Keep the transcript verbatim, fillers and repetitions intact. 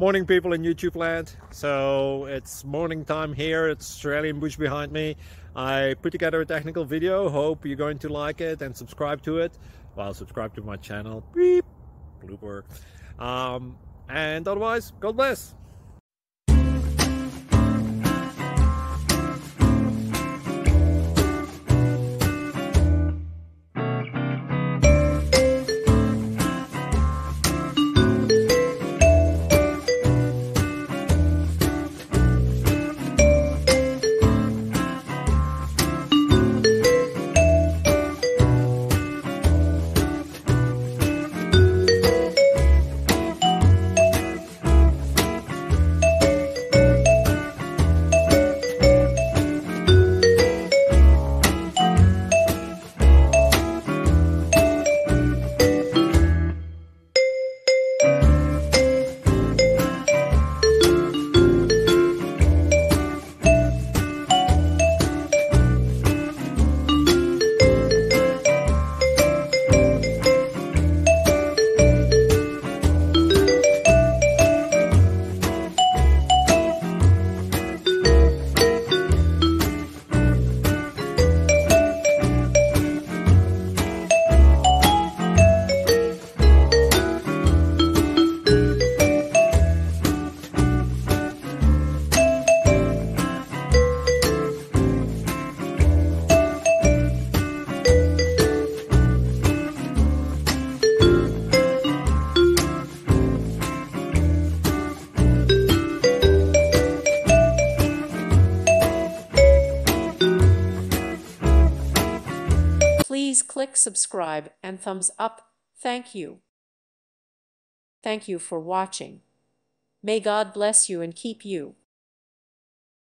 Morning, people in YouTube land. So it's morning time here. It's Australian bush behind me. I put together a technical video. Hope you're going to like it and subscribe to it. Well, subscribe to my channel. Beep. Blooper. Um, and otherwise, God bless. Please click subscribe and thumbs up. Thank you. Thank you for watching. May God bless you and keep you.